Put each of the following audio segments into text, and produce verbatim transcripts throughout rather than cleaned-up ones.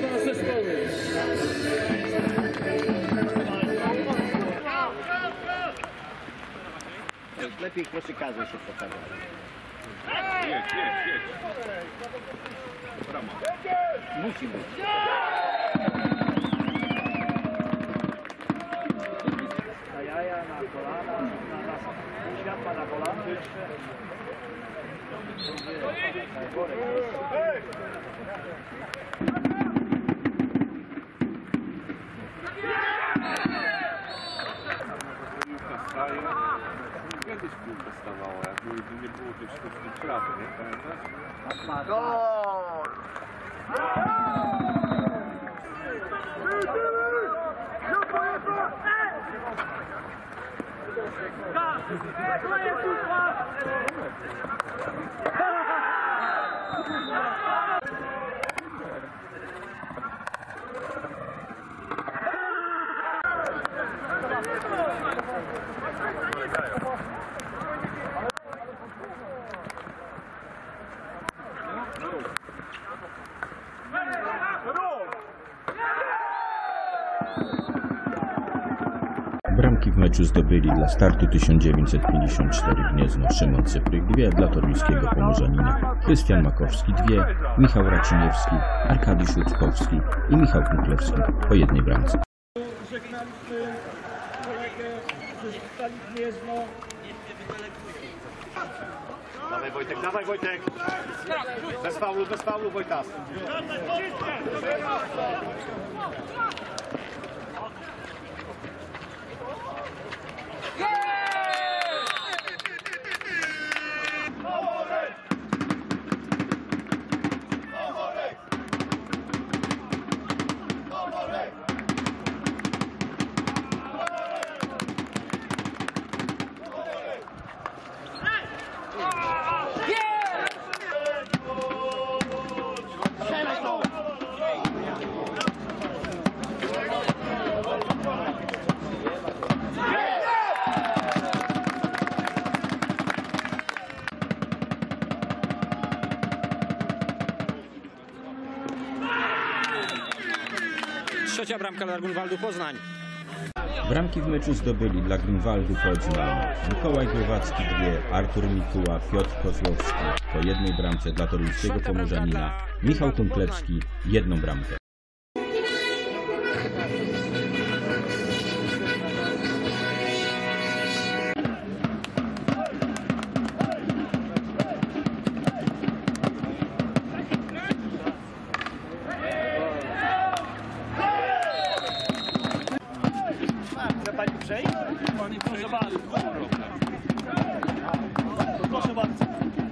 dla zespołu. Lepiej koszykarze się pokazać. Jedź, jedź, jedź. Brama. Musi być. Na jaja, na kolana, na, na światła na kolana jeszcze. Staje. Kiedyś piłka stawała, jak nie było tych sztucznych krat, nie pamiętasz? Gol! Bramki w meczu zdobyli dla startu tysiąc dziewięćset pięćdziesiąt cztery Gniezno Szymon Cypryk dwie, dla toruńskiego Pomorzanina Krystian Makowski dwie, Michał Raciniewski, Arkadiusz Rutkowski i Michał Kunklewski po jednej bramce. Żegnaliśmy kolegę, żegnali Gniezno. Dawaj Wojtek, dawaj Wojtek! Bez faulu, bez faulu Wojtas! Trzecia bramka dla Grunwaldu Poznań. Bramki w meczu zdobyli dla Grunwaldu Poznań Mikołaj Głowacki dwie, Artur Mikuła, Piotr Kozłowski po jednej bramce, dla toruńskiego Pomorzanina Michał Kunklewski jedną bramkę. Proszę bardzo. Proszę bardzo.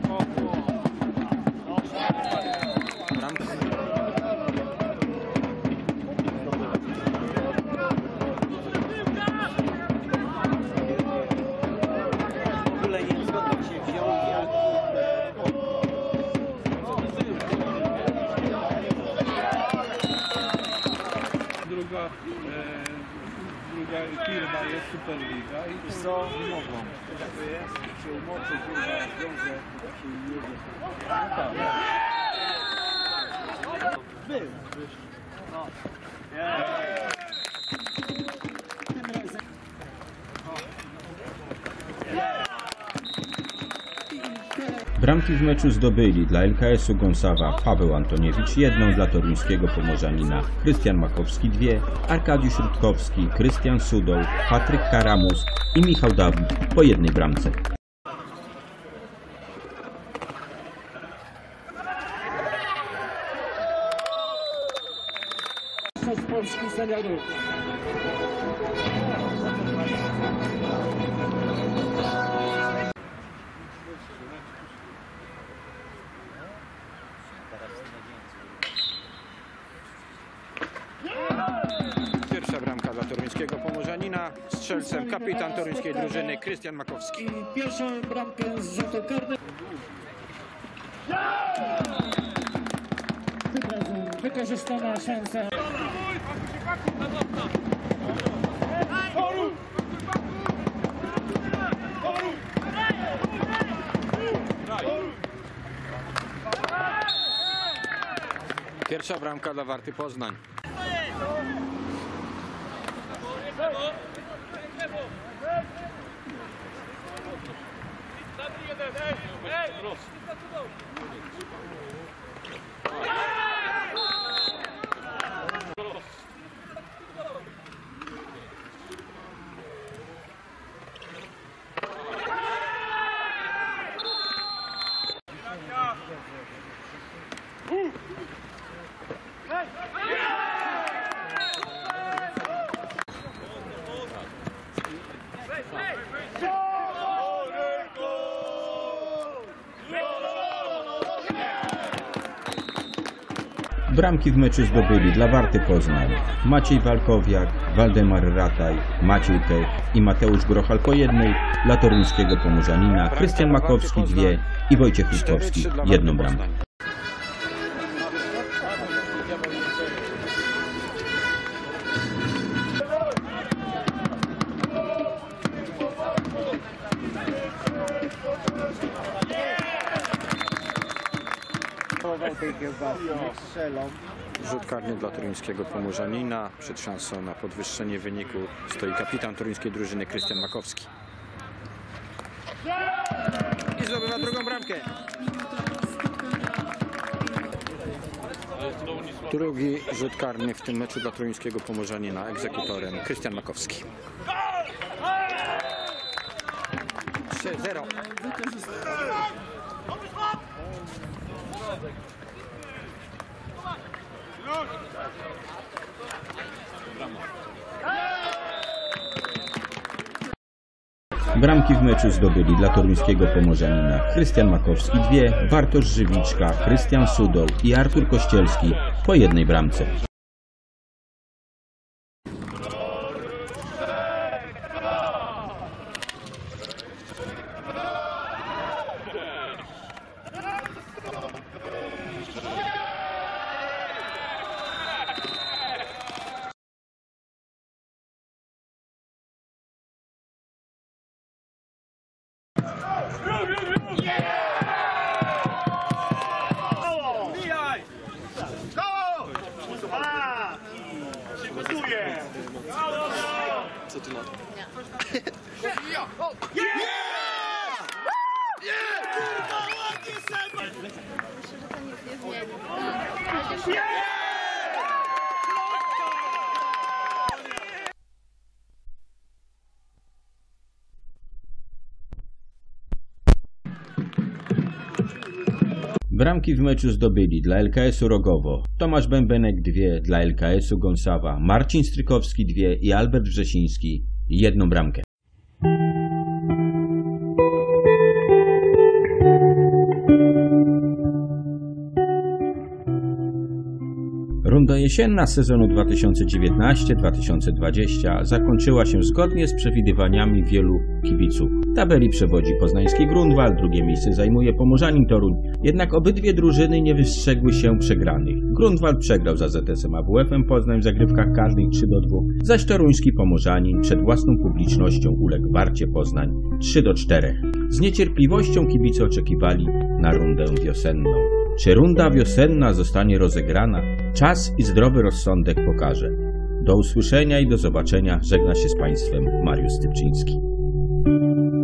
W ogóle nie wiem, skąd się wziął i jak... Druga, e, druga firma jest Superliga i Co? Nie mogą. Tak to jest. Się umoczy, kurwa, wiąże, tak się nie jedzie. Był. No. Bramki w meczu zdobyli dla L K S-u Gąsawa Paweł Antoniewicz jedną, dla toruńskiego Pomorzanina Krystian Makowski dwie, Arkadiusz Rutkowski, Krystian Sudoł, Patryk Karamus i Michał Dawid po jednej bramce. Z Polski seniorów. Pierwsza bramka dla toruńskiego Pomorzanina. Strzelcem kapitan toruńskiej drużyny Krystian Makowski. I pierwszą bramkę z rzutu karnego. Tym razem wykorzystana szansa. Pierwsza bramka dla Warty Poznań. Bramki w meczu zdobyli dla Warty Poznań Maciej Walkowiak, Waldemar Rataj, Maciej Tech i Mateusz Grochal po jednej, dla toruńskiego Pomorzanina Krystian Makowski dwie i Wojciech Rutkowski jedną bramkę. Tej kiełbasy, niech strzelą. Rzut karny dla toruńskiego Pomorzanina. Przed szansą na podwyższenie wyniku stoi kapitan toruńskiej drużyny Krystian Makowski. I zdobywa drugą bramkę. Drugi rzut karny w tym meczu dla toruńskiego Pomorzanina. Egzekutorem Krystian Makowski. trzy zero. Bramki w meczu zdobyli dla toruńskiego Pomorzanina Krystian Makowski dwie, Bartosz Żywiczka, Krystian Sudoł i Artur Kościelski po jednej bramce. Co ty na to? Myślę, że to nic nie zmieni. Bramki w meczu zdobyli dla L K S-u Rogowo Tomasz Bębenek dwie, dla L K S-u Gąsawa Marcin Strykowski dwie i Albert Wrzesiński jedną bramkę. Runda jesienna sezonu dwa tysiące dziewiętnasty dwa tysiące dwudziesty zakończyła się zgodnie z przewidywaniami wielu kibiców. Tabeli przewodzi poznański Grunwald, drugie miejsce zajmuje Pomorzanin Toruń, jednak obydwie drużyny nie wystrzegły się przegranych. Grunwald przegrał za Z S M A W F-em Poznań w zagrywkach karnych trzy do dwóch, zaś toruński Pomorzanin przed własną publicznością uległ Warcie Poznań trzy do czterech. Z niecierpliwością kibice oczekiwali na rundę wiosenną. Czy runda wiosenna zostanie rozegrana? Czas i zdrowy rozsądek pokaże. Do usłyszenia i do zobaczenia. Żegna się z Państwem Mariusz Stypczyński.